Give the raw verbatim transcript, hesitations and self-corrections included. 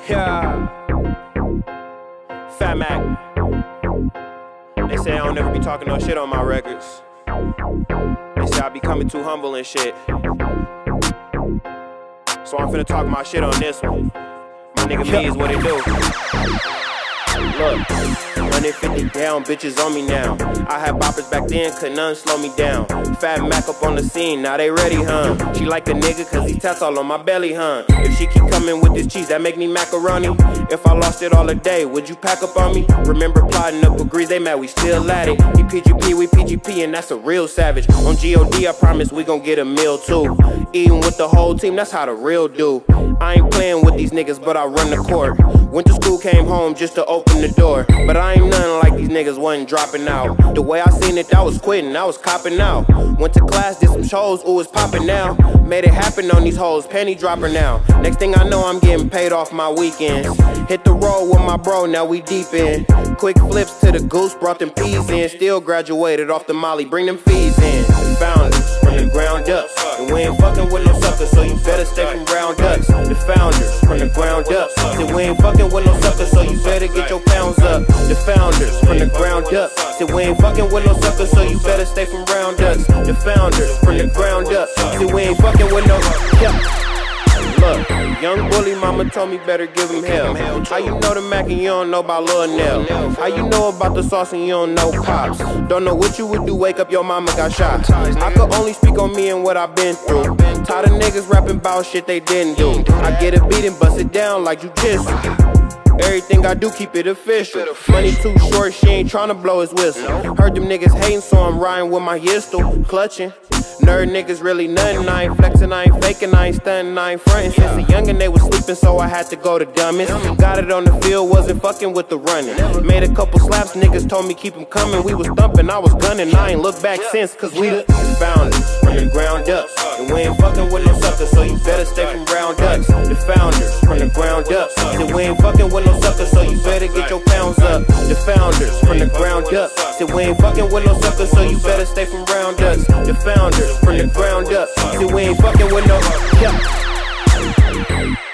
Yeah. FATMAC. They say I don't ever be talking no shit on my records. They say I be coming too humble and shit. So I'm finna talk my shit on this one. My nigga me is what it do. Look, one fifty down, bitches on me now. I had boppers back then, could none slow me down. FATMAC up on the scene, now they ready, huh? She like a nigga cause he tats all on my belly, huh? If she keep coming with this cheese, that make me macaroni. If I lost it all a day, would you pack up on me? Remember plotting up with Grease, they mad, we still at it. He P G P, we P G P, and that's a real savage. On G O D, I promise we gon' get a meal too. Eating with the whole team, that's how the real do. I ain't playing with these niggas, but I run the court. Went to school, came home just to open the door. But I ain't nothing like these niggas, wasn't dropping out. The way I seen it, I was quitting, I was copping out. Went to class, did some shows, ooh, it's popping now. Made it happen on these hoes, penny dropper now. Next thing I know, I'm getting paid off my weekends. Hit the road with my bro, now we deep in. Quick flips to the goose, brought them peas in. Still graduated off the molly, bring them fees in. Founders from the ground up. And we ain't fucking with no suckers, so you better stay from round ups. The founders from the ground up. Said we ain't fucking with no suckers, so you better get your pounds up. The founders from the ground up. Said we ain't fucking with no suckers, so you better stay from round ups. The founders from the ground up. Said we ain't fucking with no. Yeah. Look, young bully mama told me better give him hell. How you know the Mac and you don't know about Lil Nell? How you know about the sauce and you don't know Pops? Don't know what you would do, wake up your mama got shot. I could only speak on me and what I've been through. Tired of niggas rapping about shit they didn't do. I get a beat and bust it down like jujitsu. Everything I do, keep it official. Money too short, she ain't tryna blow his whistle. Heard them niggas hating, so I'm riding with my pistol, clutching. Nerd niggas really nothing, I ain't flexing, I ain't faking, I ain't stunning, I ain't frontin'. Since a youngin' they was sleeping, so I had to go to dumbest. Got it on the field, wasn't fucking with the running. Made a couple slaps, niggas told me keep them coming. We was thumping, I was gunning, I ain't looked back since, cause we the founders from the ground up. And we ain't fucking with no suckers, so you better stay from round ups. The founders from the ground up. Said we ain't fucking with no suckers, so you better get your pounds up. The founders from the ground up. Said we ain't fucking with no suckers, so you better stay from round ups. The founders from the ground up. Said we ain't fucking with no. Yeah.